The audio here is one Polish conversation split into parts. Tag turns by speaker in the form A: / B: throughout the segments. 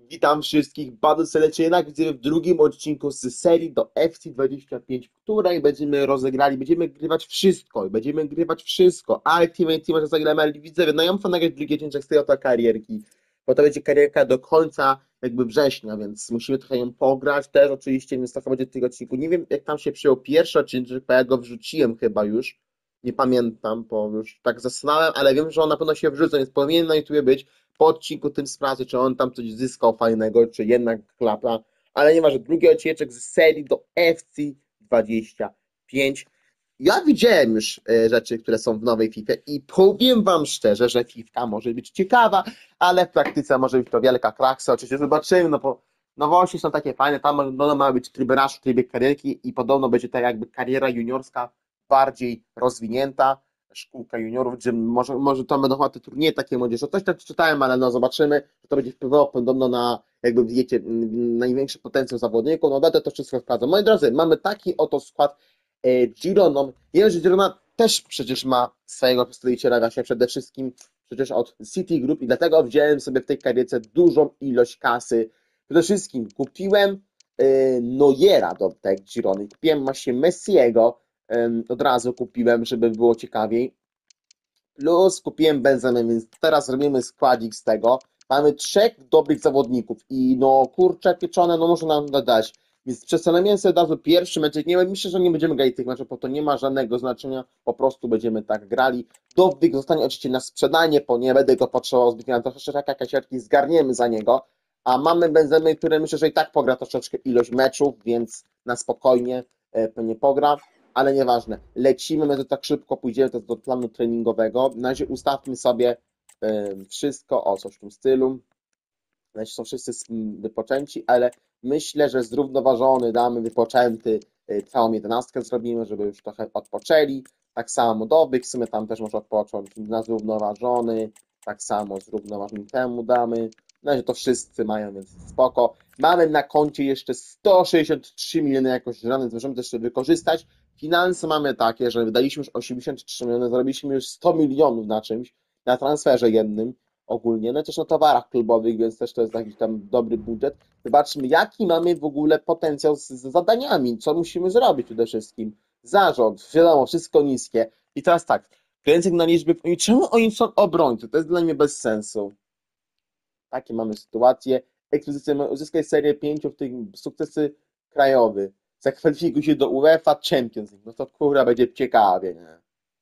A: Witam wszystkich bardzo serdecznie. Jednak widzimy w drugim odcinku z serii do FC25, w której będziemy rozegrali, będziemy grywać wszystko. Będziemy grywać wszystko. Ultimate Team, że zagramy, widzowie. No ja muszę nagrać drugi odcinek z tej oto karierki, bo to będzie karierka do końca jakby września, więc musimy trochę ją pograć też oczywiście, więc trochę będzie tych odcinków. Nie wiem, jak tam się przyjął pierwszy odcinek, bo ja go wrzuciłem chyba już. Nie pamiętam, bo już tak zastanawiam, ale wiem, że on na pewno się wrzuca, więc powinien na YouTubie być po odcinku tym sprawdzę, czy on tam coś zyskał fajnego, czy jednak klapa. Ale nieważne, drugi odcinek z serii do FC25. Ja widziałem już rzeczy, które są w nowej FIFA i powiem wam szczerze, że FIFA może być ciekawa, ale w praktyce może być to wielka kraksa. Oczywiście zobaczymy, no bo nowości są takie fajne, tam podobno ma być tryb rush w trybie karierki i podobno będzie ta jakby kariera juniorska bardziej rozwinięta, szkółka juniorów, gdzie może to będą chyba te turnieje takie młodzieżowe. Coś tak czytałem, ale no zobaczymy, że to będzie wpływało podobno na, jakby wiecie, największy potencjał zawodników. No będę to wszystko sprawdzał. Moi drodzy, mamy taki oto skład Gironą. Wiem, że Girona też przecież ma swojego przedstawiciela właśnie przede wszystkim przecież od City Group i dlatego wziąłem sobie w tej karierce dużą ilość kasy. Przede wszystkim kupiłem Neuera do tej Girony, kupiłem właśnie Messiego, od razu kupiłem, żeby było ciekawiej. Plus kupiłem Benzemę, więc teraz robimy składzik z tego. Mamy trzech dobrych zawodników i no kurcze pieczone, no może nam dodać. Więc przestanowimy sobie od razu pierwszy mecz. Nie wiem, myślę, że nie będziemy grali tych meczów, bo to nie ma żadnego znaczenia. Po prostu będziemy tak grali. Dowbyk zostanie oczywiście na sprzedanie, bo nie będę go potrzebował zbytnio. Troszeczkę kasiarki zgarniemy za niego. A mamy Benzemy, który myślę, że i tak pogra troszeczkę ilość meczów, więc na spokojnie pewnie pogra, ale nieważne. Lecimy, my to tak szybko pójdziemy to do planu treningowego. Na razie ustawmy sobie wszystko, o coś w tym stylu. Znaczy są wszyscy wypoczęci, ale myślę, że zrównoważony damy wypoczęty, całą jedenastkę zrobimy, żeby już trochę odpoczęli. Tak samo Dobyk, w sumie tam też może odpocząć na zrównoważony, tak samo zrównoważony temu damy. Na razie to wszyscy mają, więc spoko. Mamy na koncie jeszcze 163 miliony jakoś rany, możemy też wykorzystać. Finanse mamy takie, że wydaliśmy już 83 miliony, zarobiliśmy już 100 milionów na czymś, na transferze jednym ogólnie, no też na towarach klubowych, więc też to jest jakiś tam dobry budżet. Zobaczmy, jaki mamy w ogóle potencjał z zadaniami, co musimy zrobić przede wszystkim. Zarząd, wiadomo, wszystko niskie. I teraz tak, kręcę na liczby, i czemu oni są obrońcy? To jest dla mnie bez sensu. Takie mamy sytuacje. Ekwizycja, uzyskaj serię 5 w tych sukcesy krajowy. Zakwalifikuj się do UEFA Champions League. No to kurwa będzie ciekawie, nie?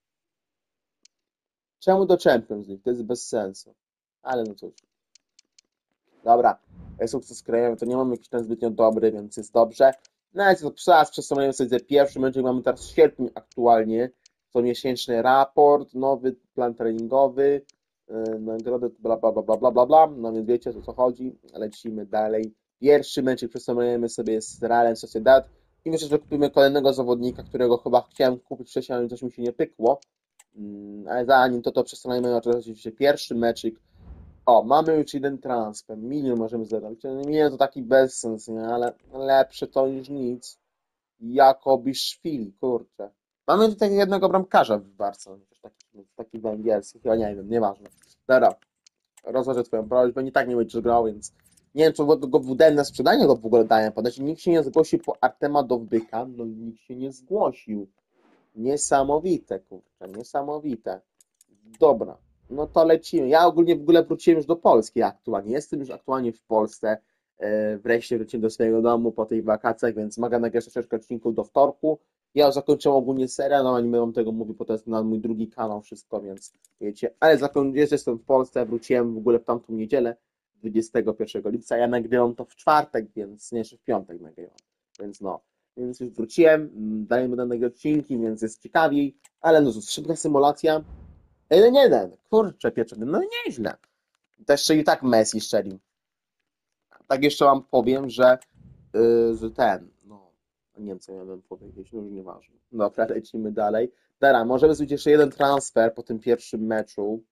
A: Czemu do Champions League? To jest bez sensu. Ale no cóż. Dobra, sukces krajowy to nie mamy jakiś tam zbytnio dobry, więc jest dobrze. No ale to teraz przesunąłem sobie pierwszy mecz, mamy teraz sierpień aktualnie. To miesięczny raport, nowy plan treningowy, nagrody, bla bla bla bla bla bla bla. No więc wiecie o co chodzi. Lecimy dalej. Pierwszy mecz przesunąłem sobie z Realem Sociedad i myślę, że kupimy kolejnego zawodnika, którego chyba chciałem kupić wcześniej, ale coś mi się nie pykło. Ale zanim to przesunąłem oczywiście pierwszy meczyk. O, mamy już jeden transfer. Milion możemy zarobić. Milion to taki bezsens, nie? Ale lepsze to niż nic. Jakobi Szwili, kurczę. Mamy tutaj jednego bramkarza w Barcelonie. Taki węgierski, chyba nie wiem, nieważne. Dobra, rozważę twoją prośbę. Nie tak nie będziesz grał, więc nie wiem, czy go WD na sprzedanie go w ogóle dają podać. Nikt się nie zgłosił po Artema Dowbyka. No nikt się nie zgłosił. Niesamowite, kurczę, niesamowite. Dobra, no to lecimy. Ja ogólnie w ogóle wróciłem już do Polski aktualnie. Jestem już aktualnie w Polsce. Wreszcie wróciłem do swojego domu po tych wakacjach, więc mogę nagrać troszeczkę odcinków do wtorku. Ja już zakończyłem ogólnie serial, no nie będę tego mówił, bo to jest na mój drugi kanał wszystko, więc wiecie. Ale jestem w Polsce, wróciłem w ogóle w tamtą niedzielę, 21 lipca. Ja nagrywam to w czwartek, więc nie, jeszcze w piątek nagrywam. Więc no, więc już wróciłem, dalej będę nagrywać odcinki, więc jest ciekawiej. Ale no, szybka symulacja. 1-1, kurczę pieczony, no nieźle. Też strzelił tak Messi strzelił. Tak jeszcze wam powiem, że ten, no, nie wiem co miałem powiedzieć, no już nieważne. Dobra, lecimy dalej. Dobra, możemy zrobić jeszcze jeden transfer po tym pierwszym meczu,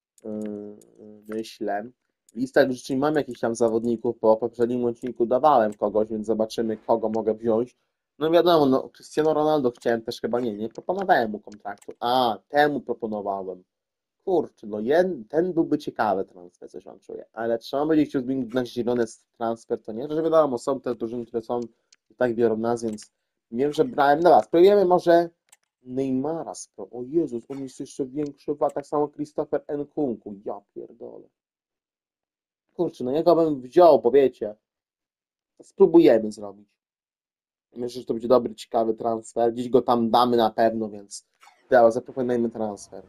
A: myślę. W listach życzeń mam jakichś tam zawodników, po poprzednim odcinku dawałem kogoś, więc zobaczymy kogo mogę wziąć. No wiadomo, no Cristiano Ronaldo chciałem też chyba, nie proponowałem mu kontraktu. A, temu proponowałem. kurczę, no ten byłby ciekawy transfer, coś wam czuję, ale trzeba będzie chciał zmienić na zielony transfer, to nie, że wiadomo, są te drużyny, które są i tak biorą nas, więc wiem, że brałem, dobra, spróbujemy może Neymara, o Jezus, on jest jeszcze większy, tak samo Christopher Nkunku, ja pierdolę. Kurczę, no ja go bym wziął, powiecie, spróbujemy zrobić. Myślę, że to będzie dobry, ciekawy transfer, gdzieś go tam damy na pewno, więc dobra, zaproponujemy transfer.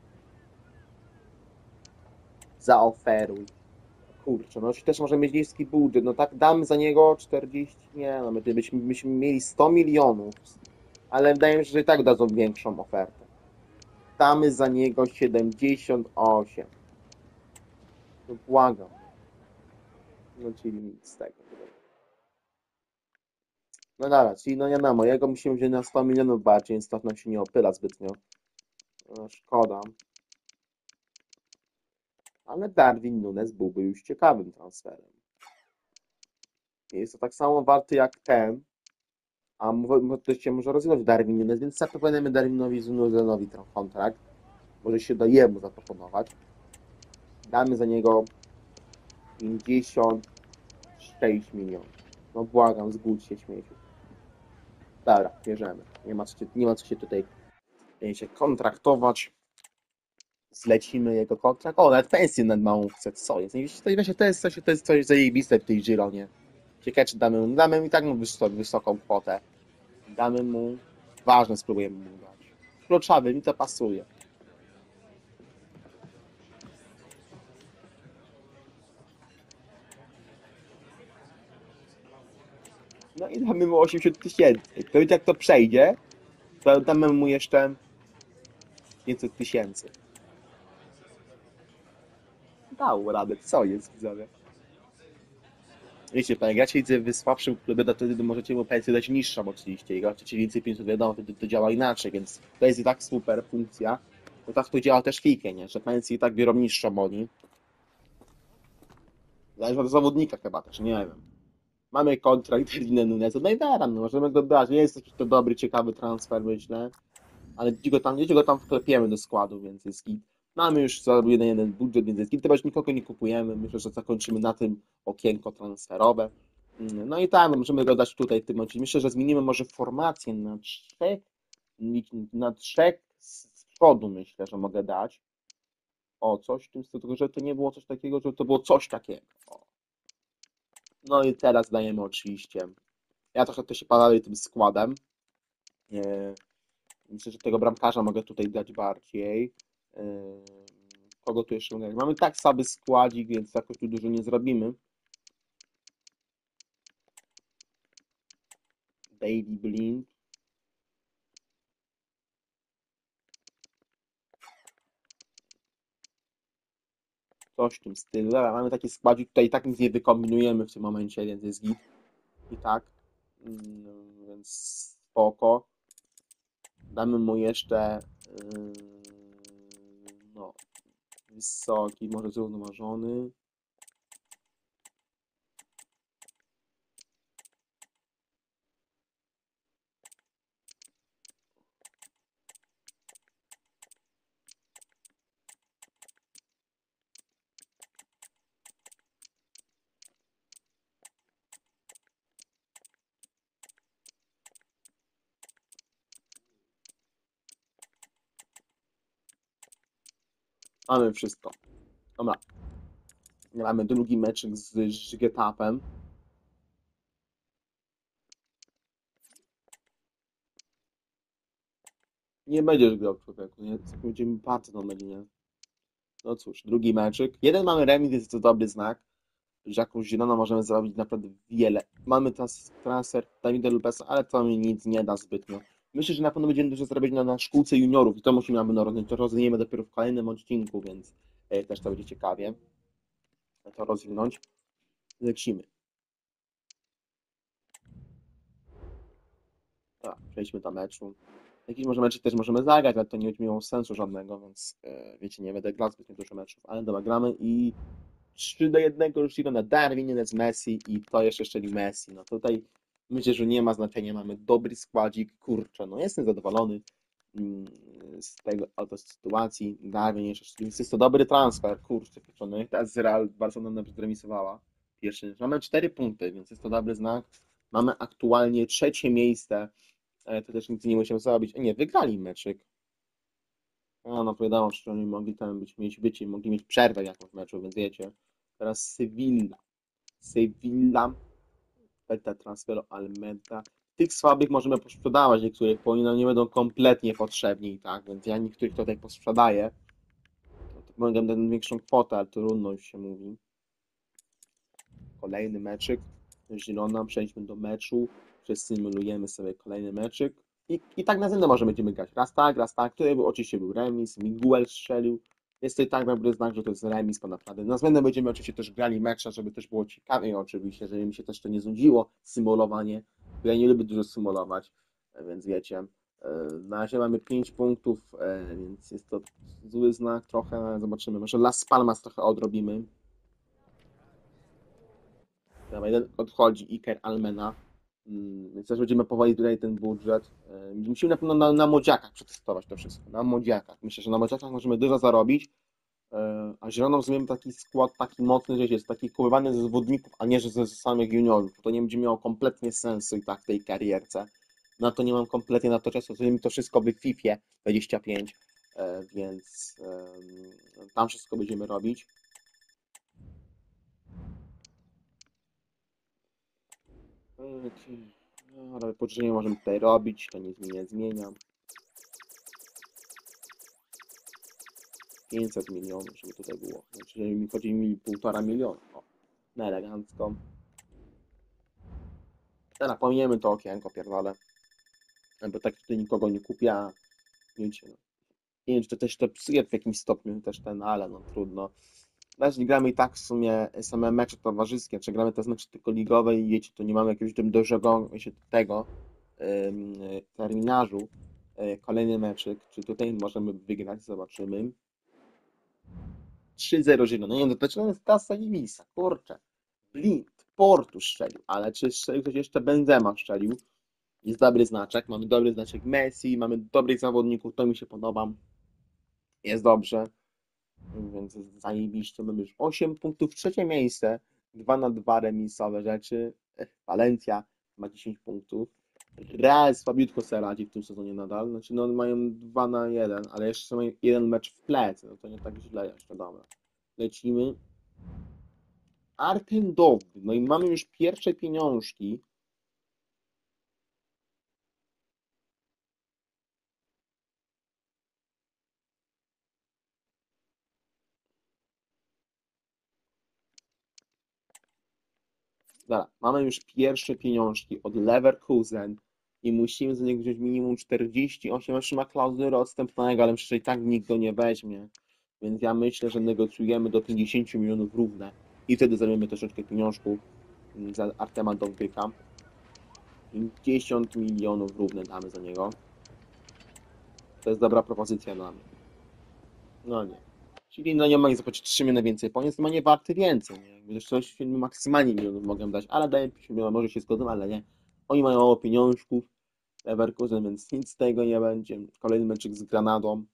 A: Zaoferuj. Kurczę, no też może mieć niski budżet, no tak damy za niego 40, nie no, byśmy mieli 100 milionów, ale wydaje mi się, że i tak dadzą większą ofertę. Damy za niego 78. No błagam. No czyli nic z tego. No dobra, czyli no nie na mojego musimy wziąć na 100 milionów bardziej, więc to nam się nie opyla zbytnio. No, szkoda. Ale Darwin Núñez byłby już ciekawym transferem. Jest to tak samo warty jak ten, a to się może rozwijać Darwin Núñez, więc zaproponujemy Darwinowi Núñezowi kontrakt. Może się da jemu zaproponować. Damy za niego 56 milionów. No błagam, zgódź się, śmieciu. Dobra, bierzemy. Nie ma co się tutaj się kontraktować. Zlecimy jego kontrakt. O, nawet pensję nad małą chce. Co jest? To jest coś zajebiste w tej Gironie. Ciekawe, czy damy mu i tak mu wysoką kwotę. Damy mu... Ważne, spróbujemy mu dać. Kluczowy, mi to pasuje. No i damy mu 80 tysięcy. To jak to przejdzie, to damy mu jeszcze 500 tysięcy. Dał radę, co jest, widzowie? Wiecie, jak gracie widzę w słabszym klubie, to wtedy możecie mu pensję dać niższą oczywiście. Jak gracie więcej 500, wiadomo, wtedy to działa inaczej, więc to jest i tak super funkcja. Bo tak to działa też w FIFA, nie? Że pensje i tak biorą niższą oni. Zależy od zawodnika chyba też, nie wiem. Mamy kontrakt Darwina Núñeza, no i dobra, no możemy go brać. Nie jest to dobry, ciekawy transfer, myślę. Ale gdzieś go tam wklepiemy do składu, więc jest git. Mamy już zarobiony jeden budżet, więc jest git. Chyba już nikogo nie kupujemy. Myślę, że zakończymy na tym okienko transferowe. No i tak, no możemy go dać tutaj w tym odcinku. Myślę, że zmienimy może formację na trzech z przodu, myślę, że mogę dać. O, coś w tym stylu, że to nie było coś takiego, że to było coś takiego. O. No i teraz dajemy oczywiście. Ja trochę to się palały tym składem. Myślę, że tego bramkarza mogę tutaj dać bardziej. Kogo tu jeszcze mogę? Mamy tak słaby składzik, więc jakoś tu dużo nie zrobimy. Daily Blind. Coś w tym stylu. Dobra, mamy taki składzik, tutaj i tak nic nie wykombinujemy w tym momencie, więc jest git. I tak. Więc spoko. Damy mu jeszcze no, wysoki, może zrównoważony. Mamy wszystko. Dobra. Mamy drugi meczek z Getapem. Nie będziesz grał, człowieku, nie? Będziemy partną będzie, nie? No cóż, drugi meczyk. Jeden mamy remis, jest to dobry znak, że jakąś zieloną możemy zrobić naprawdę wiele. Mamy teraz transfer Davida Lopeza, ale to mi nic nie da zbytnio. Myślę, że na pewno będziemy dużo zrobić na szkółce juniorów i to musimy na pewno rozwinąć. To rozwiniemy dopiero w kolejnym odcinku, więc też to będzie ciekawie. To rozwinąć. Lecimy. Dobra, przejdźmy do meczu. Jakiś może mecz też możemy zagrać, ale to nie będzie miało sensu żadnego, więc wiecie, nie będę grał zbytnio dużo meczów, ale dobra, gramy i 3-1 już idą na Darwin, Núñez, Messi i to jeszcze strzeli Messi. No tutaj myślę, że nie ma znaczenia, mamy dobry składzik, kurczę, no jestem zadowolony. mm, z tego oto sytuacji. Darwin jeszcze, więc jest to dobry transfer, kurczę, pieczony. Teraz Real Barcelona zremisowała. Pierwszy. Mamy 4 punkty, więc jest to dobry znak. Mamy aktualnie trzecie miejsce. To też nic nie musimy zrobić. Nie, wygrali meczyk. No to wiadomo, że oni mogli tam mogli mieć przerwę jakąś w meczu, więc wiecie. Teraz Sevilla. Sevilla. Beta transferu Almeda. Tych słabych możemy posprzedawać niektórych, bo oni nam nie będą kompletnie potrzebni, tak? Więc ja niektórych tutaj posprzedaję. No to mogę dać większą kwotę, ale trudno już się mówi. Kolejny meczyk. Zielona, przejdźmy do meczu. Przesymulujemy sobie kolejny meczyk. I tak na zmianę może będziemy grać. Raz tak. Tutaj oczywiście był remis. Miguel strzelił. Jest to i tak dobry znak, że to jest remis, bo naprawdę. Na zmianę będziemy oczywiście też grali mecze, żeby też było ciekawiej oczywiście, żeby mi się też to nie znudziło, symulowanie. Bo ja nie lubię dużo symulować, więc wiecie. Na razie mamy 5 punktów, więc jest to zły znak trochę. Zobaczymy. Może Las Palmas trochę odrobimy. Dobra, jeden odchodzi Iker Almena, więc też będziemy powoli tutaj ten budżet. Musimy na pewno na młodziakach przetestować to wszystko, na młodziakach. Myślę, że na młodziakach możemy dużo zarobić, a Zieloną zrobimy taki skład, taki mocny, że jest taki kupowany ze zawodników, a nie że ze samych juniorów. To nie będzie miało kompletnie sensu i tak w tej karierce. Na to nie mam kompletnie na to czasu, zrobimy to wszystko w FIFA 25, więc tam wszystko będziemy robić. No, ale pożyczenie możemy tutaj robić, to nic mi nie zmienia. 500 milionów, żeby tutaj było. Znaczy, mi chodzi mi 1,5 miliona. O, na elegancko. Teraz pominiemy to okienko, pierdolę. Bo tak tutaj nikogo nie kupię. Wiecie, no. Nie wiem, czy to też to psuje w jakimś stopniu też ten, ale no trudno. Jeśli gramy i tak w sumie same mecze towarzyskie, czy gramy te mecze tylko ligowe i wiecie, to nie mamy jakiegoś dużego tego terminarzu. Kolejny meczyk, czy tutaj możemy wygrać, zobaczymy. 3-0 Zielony. Nie, no to jest ta zajebista, kurczę. Blind, Portu strzelił, ale czy strzelił ktoś jeszcze? Benzema strzelił. Jest dobry znaczek, mamy dobry znaczek Messi, mamy dobrych zawodników, to mi się podoba. Jest dobrze, więc zajebiście. Mamy już 8 punktów, trzecie miejsce, 2-2 remisowe rzeczy. Valencia ma 10 punktów. Real słabiutko sobie radzi w tym sezonie nadal. Znaczy, no mają 2-1, ale jeszcze mają jeden mecz w plecy, no to nie tak źle jeszcze, dobra. Lecimy. Artem Dowd. No i mamy już pierwsze pieniążki. Dobra, mamy już pierwsze pieniążki od Leverkusen i musimy za niego wziąć minimum 48, jeszcze ma klauzulę odstępnego, ale myślę, że i tak nikt go nie weźmie. Więc ja myślę, że negocjujemy do 50 milionów równe i wtedy zrobimy troszeczkę pieniążków za Artema Dowdyka. 50 milionów równe damy za niego. To jest dobra propozycja dla mnie. No nie. Czyli no nie mogę zapłacić 3 miliony więcej, bo on jest nie warty więcej. Nie? Jakby też coś maksymalnie milionów mogę dać, ale daję 50 milionów, może się zgodzą, ale nie. Oni mają mało pieniążków, Leverkusen, więc nic z tego nie będzie. Kolejny meczek z Granadą.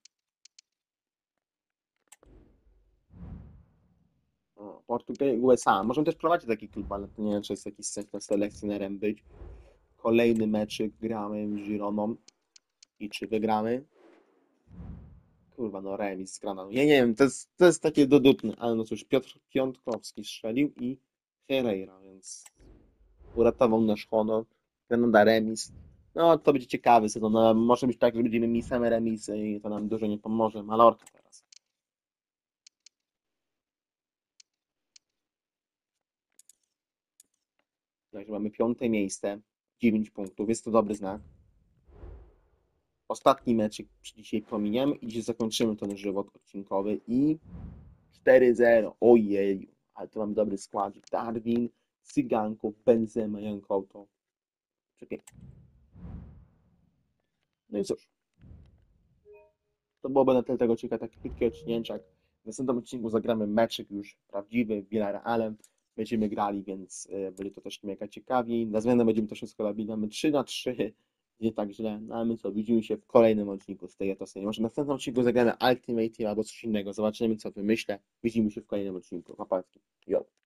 A: Portugalia, USA. Możemy też prowadzić taki klub, ale to nie wiem, czy jest jakiś sens na selekcjonerem być. Kolejny meczek gramy z Gironą. I czy wygramy? Kurwa, no remis z Granadą. Ja nie wiem, to jest takie dodupne, ale no cóż, Piotr Piątkowski strzelił i Ferreira, więc uratował nasz honor. Granada remis. No, to będzie ciekawy sezon. No, może być tak, że będziemy mieli same remisy i to nam dużo nie pomoże. Mallorca teraz. Także mamy piąte miejsce, 9 punktów. Jest to dobry znak. Ostatni mecz dzisiaj pominiemy i dzisiaj zakończymy ten żywot odcinkowy i 4-0. Ojej, ale to mamy dobry składzik. Darwin, Cyganko, Benzema, Jankouto. Przepięknie. No i cóż. To byłoby na tyle tego odcinka, taki krótki odcinek. W następnym odcinku zagramy meczyk już prawdziwy, Villarrealem. Będziemy grali, więc będzie to też mega ciekawiej. Na zmianę będziemy to wszystko robili. Mamy 3-3, nie tak źle. No a my co, widzimy się w kolejnym odcinku z tej oto serii. Może w następnym odcinku zagramy Ultimate Team albo coś innego. Zobaczymy, co wymyślę. Widzimy się w kolejnym odcinku. Papatki. Jo.